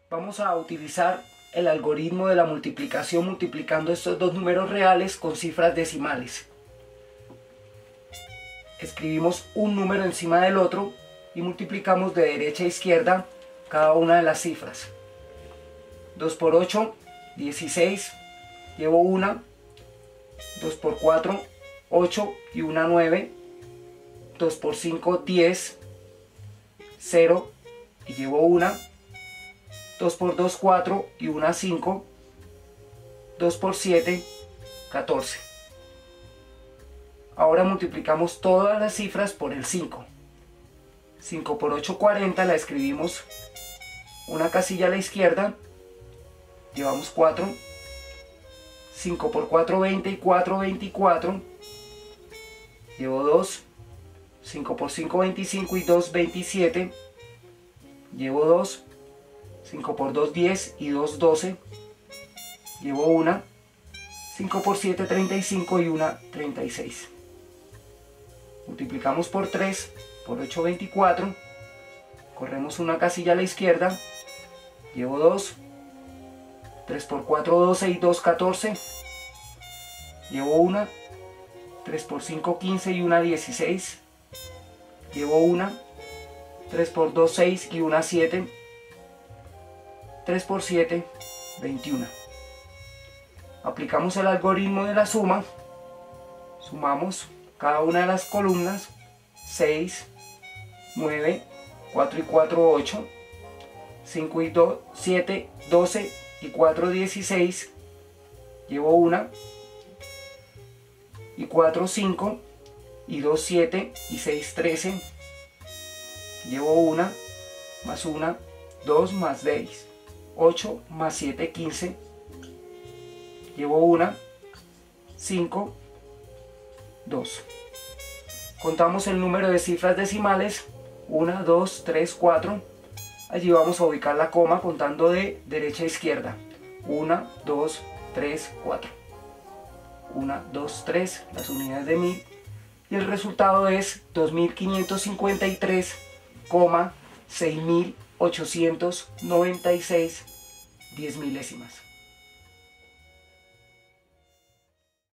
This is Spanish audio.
Vamos a utilizar el algoritmo de la multiplicación multiplicando estos dos números reales con cifras decimales. Escribimos un número encima del otro y multiplicamos de derecha a izquierda cada una de las cifras. 2 por 8, 16, llevo una. 2 por 4, 8 y una 9. 2 por 5, 10, 0 y llevo una. 2 por 2, 4 y una 5. 2 por 7, 14. Ahora multiplicamos todas las cifras por el 5. 5 por 8, 40, la escribimos una casilla a la izquierda. Llevamos 4. 5 por 4, 20 y 4, 24. Llevo 2. 5 por 5, 25 y 2, 27. Llevo 2. 5 por 2, 10 y 2, 12. Llevo una. 5 por 7, 35 y una, 36. Multiplicamos por 3, por 8, 24. Corremos una casilla a la izquierda. Llevo 2. 3 por 4, 12 y 2, 14. Llevo una. 3 por 5, 15 y una, 16. Llevo una. 3 por 2, 6 y una, 7. 3 por 7, 21. Aplicamos el algoritmo de la suma. Sumamos cada una de las columnas. 6, 9, 4 y 4, 8. 5 y 2, 7, 12 y 4, 16. Llevo una. Y 4, 5 y 2, 7 y 6, 13. Llevo una, más una, 2 más 6, 8 más 7, 15. Llevo una, 5, 2. Contamos el número de cifras decimales, 1, 2, 3, 4. Allí vamos a ubicar la coma contando de derecha a izquierda. 1, 2, 3, 4. 1, 2, 3, las unidades de 1000. Y el resultado es 2553,6896 10 milésimas.